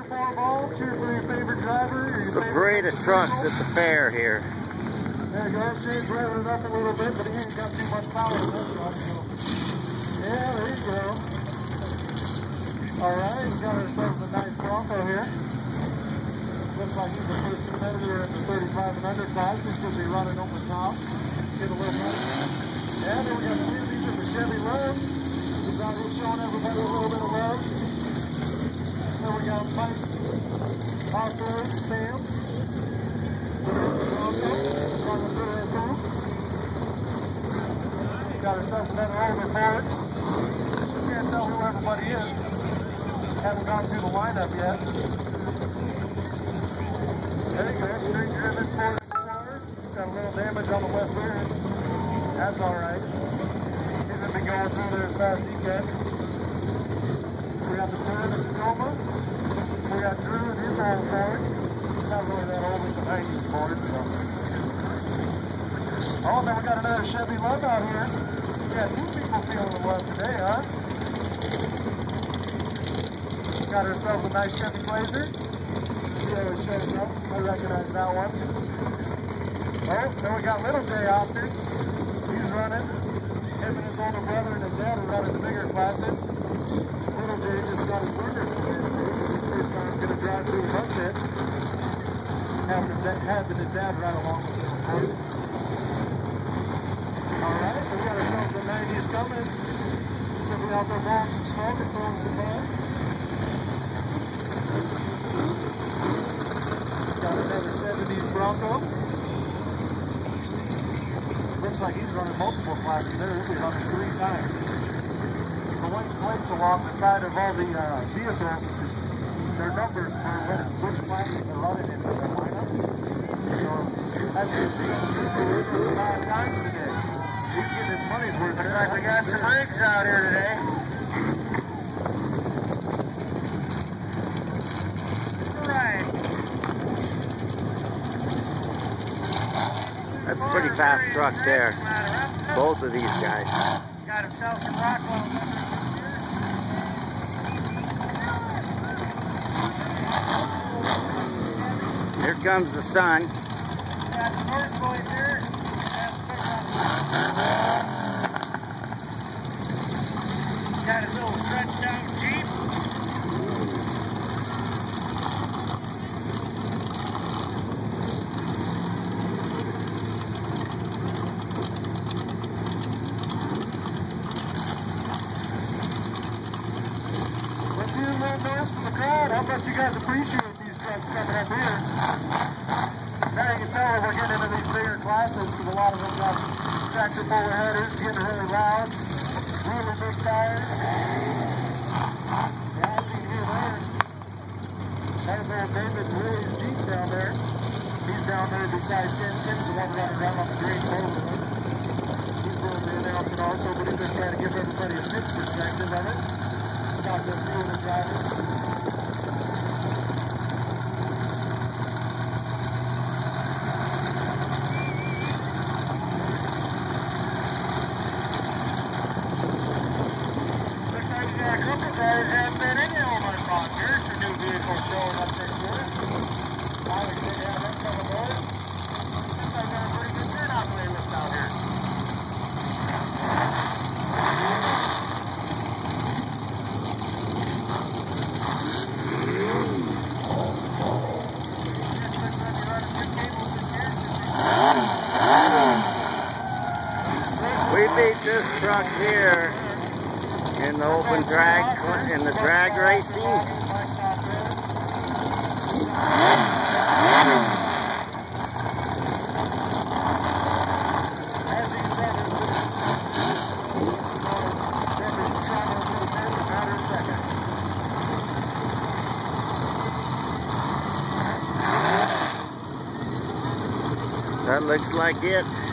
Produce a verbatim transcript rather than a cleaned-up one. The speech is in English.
cheer for them all? Cheer for your favorite driver? Your It's the favorite parade of trucks at the fair here. There you go. Shane's revving it up a little bit, but he ain't got too much power in that truck. So. Yeah, there you go. All right, we got ourselves a nice Bronco here. Looks like he's the first competitor in the thirty-five and under class. He's going to be running over top. Get a little money. Yeah, then we got two of these in the Chevy Love. He's out here showing everybody a little bit of love. Then we got Mike's off-road, Sam. Bronco, running through there too. Got ourselves another owner for it. Can't tell who everybody is. Haven't gone through the lineup yet. There you go, street driven Ford Explorer. Got a little damage on the left rear. That's alright. He hasn't been going through there as fast as he can. We got the Ford Tacoma. We got Drew and his old Ford. Not really that old, it's a nineties Ford, so. Oh, then we got another Chevy Love out here. We got two people feeling the love today, huh? Got ourselves a nice Chevy Blazer. He always shows up. I recognize that one. Oh, then we got little Jay Oster. He's running. Him and his older brother and his dad are running the bigger classes. Little Jay just got his learner today, so this is his first time going to drive through a mud pit. Having, having his dad ride along with him, of course. Alright, we got ourselves a nineties Cummins. We'll be out there blowing some smoke and throwing some fun. Got another seventies Bronco. Looks like he's running multiple classes there. He'll be running three times. The white plates along the side of all the uh, vehicles is their numbers for which classes they're running in the lineup. So, as you can see, he's doing five times today. He's getting his money's worth. Looks like we got some rigs out here today. Right. That's a pretty fast truck there. Both of these guys. Got himself some Rockwell. Here comes the sun. Got the North Boys here. Got his little stretched down Jeep. Let's hear a little noise from the crowd. I bet you guys appreciate these trucks coming up here. Now you can tell that we're getting into these bigger classes because a lot of them got tractor puller headers getting really loud, really big tires. Yeah, I see you there. There's old David Willie's Jeep down there. He's down there beside Tim. Tim's the one running around on the green road. He's doing the announcing also, but he's just trying to give everybody a pitch perspective of it. Got the few of the drivers. Guys haven't been in here all my thought. Here's some new vehicles showing up this year. I was going to have them come aboard. Looks like got a pretty good turnout playlist out here. We beat this truck here in the open drag, in the drag racing. That looks like it.